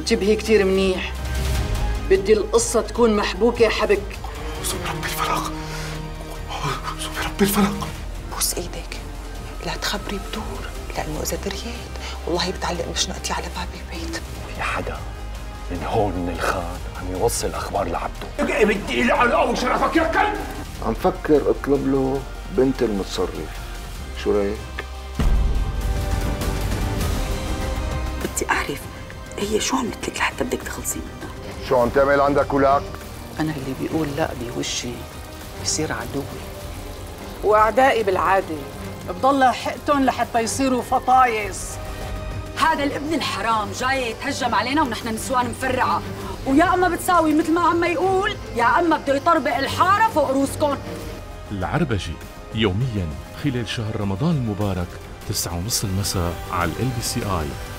انتبهي كتير منيح، بدي القصة تكون محبوكة يا حبك. سمي ربي الفرق، سمي ربي الفرق. بوس ايدك، لا تخبري بدور، لأنه إذا دريت والله بتعلق مشنقتي على باب البيت. في حدا من هون من الخان عم يوصل أخبار لعبده. بدي على أول شرفك يا كلب. عم فكر اطلب له بنت المتصرف، شو رايك؟ بدي أعرف هي شو عملت لك لحتى بدك تخلصي منها؟ شو عم تعمل عندك ولك؟ أنا اللي بيقول لا بوشي بصير عدوي. وأعدائي بالعادة بضلها حقتهم لحتى يصيروا فطايس. هذا الابن الحرام جاي يتهجم علينا ونحن نسوان مفرعة، ويا أما بتساوي مثل ما عم يقول يا أما بده يطربق الحارة فوق روسكم. العربجة يومياً خلال شهر رمضان المبارك 9:30 المساء على LBCI.